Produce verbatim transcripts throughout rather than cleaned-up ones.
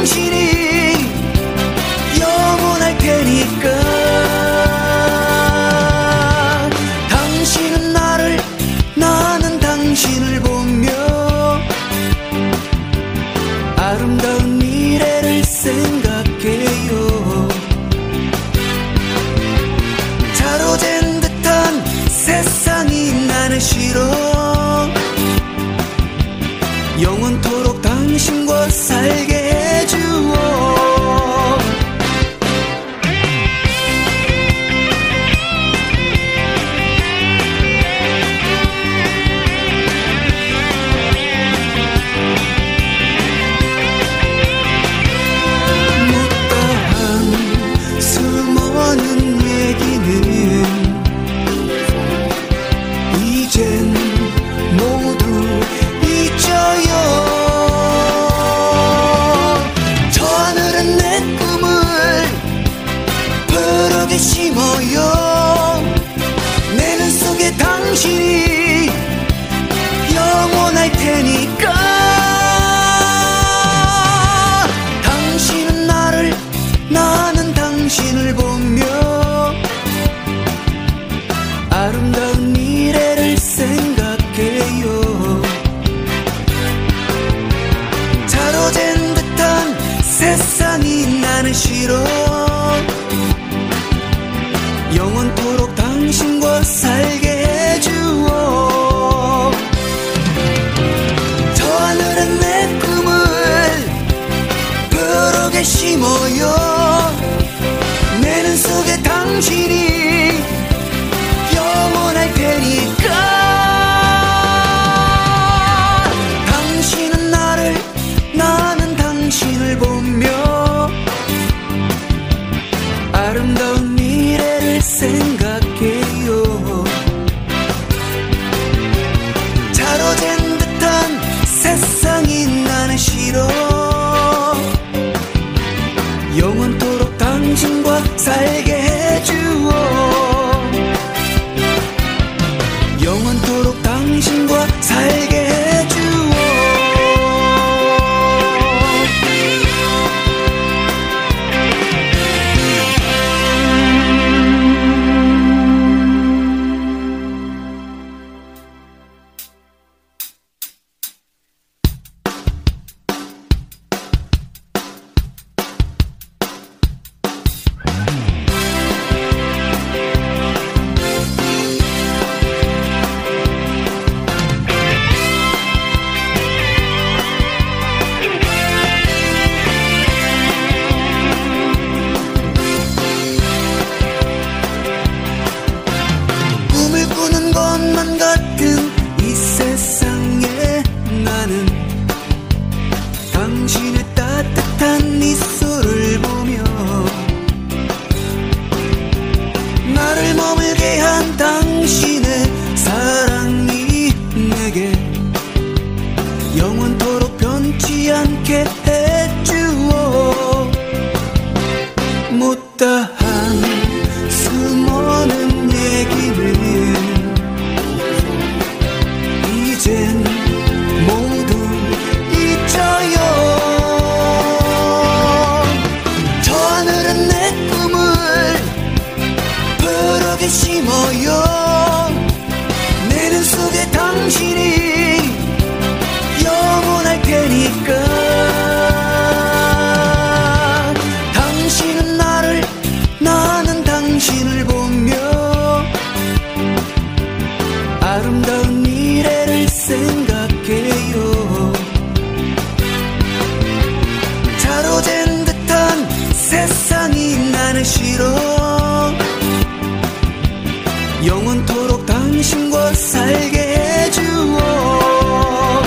당신이 영원할 테니까. 당신은 나를, 나는 당신을 보며 아름다운 미래를 생각해요. 자로잰 듯한 세상이 나는 싫어. 영원토록 당신과 살게 해주어. 못다한 수많은 얘기는 이젠 모두 잊어요. 저 하늘은 내 꿈을 푸르게 심어요. 내 눈 속에 당신이 영원할 테니까. 당신은 나를, 나는 당신을 보며 아름다운 미래를 생각해요. 자로잰 듯한 세상이 나는 싫어. 영원토록 당신과 살게 해주어. 저 하늘은 내 꿈을 푸르게 심어요. 내 눈 속에 당신이 영원할 테니까. 당신은 나를, 나는 당신을 보며 아름다운 미래를 생각해요. 자로잰 듯한 세상이 나는 싫어. 영원토록 당신과 살게 해주어. 영원토록 당신과 살게 해주어. 꿈을 꾸는 것만 같은 이 세상에 나는 당신의 따뜻한 미소를 보며 나를 머물게 한 당신의 사랑이 내게 영원토록 변치 않게 해주어. 못다한 수많은 얘기는 이젠 모두 잊어요. 저 하늘은 내 꿈을 푸르게 심어요. 내 눈 속에 당신이 영원할 테니까. 당신은 나를, 나는 당신을 보며 아름다운 미래를 생각해요. 자로잰 듯한 세상이 나는 싫어. 영원토록 당신과 살게 해주어.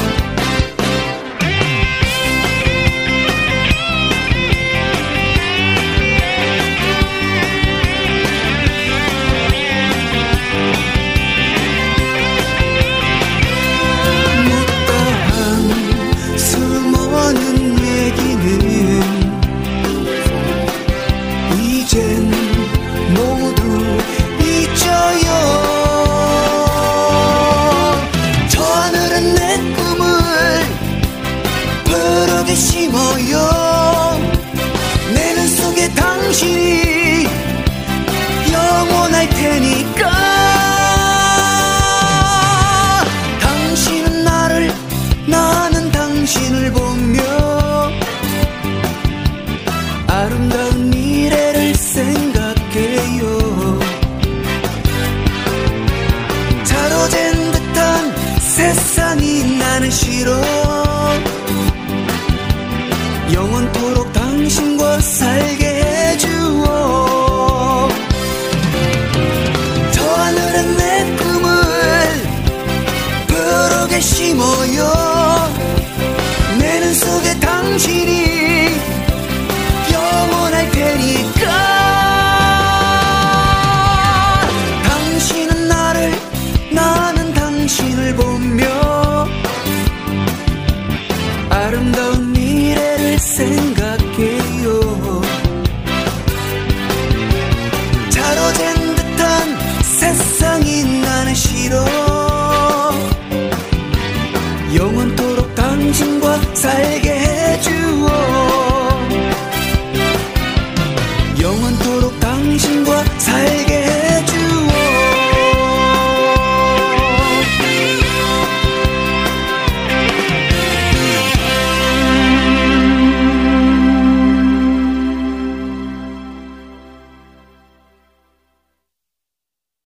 심어요. 당신이 영원할 테니까. 당신은 나를, 나는 당신을 보며 아름다운 미래를 생각해요. 자로 잰 듯한 세상이 나는 싫어. 영원토록 당신과 살게 해주어. 저 하늘은 내 꿈을 벼락에 심어요. 내 눈 속에 당신이 영원할 테니까. 당신은 나를, 나는 당신을 보며 아름다운 미래를 생각해요. 자로 잰 듯한 세상이 나는 싫어. 영원토록 당신과 살게 해